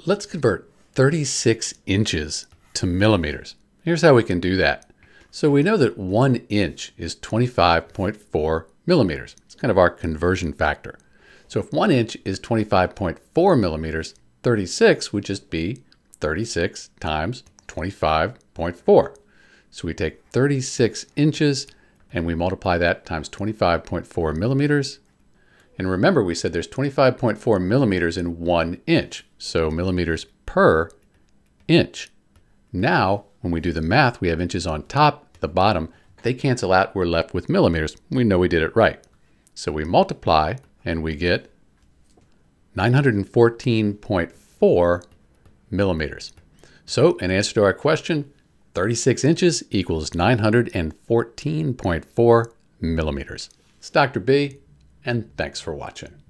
Let's convert 36 inches to millimeters. Here's how we can do that. So we know that 1 inch is 25.4 millimeters. It's kind of our conversion factor. So if 1 inch is 25.4 millimeters, 36 would just be 36 times 25.4. So we take 36 inches and we multiply that times 25.4 millimeters. And remember, we said there's 25.4 millimeters in 1 inch. So millimeters per inch. Now, when we do the math, we have inches on top, the bottom. They cancel out, we're left with millimeters. We know we did it right. So we multiply and we get 914.4 millimeters. So in answer to our question, 36 inches equals 914.4 millimeters. It's Dr. B, and thanks for watching.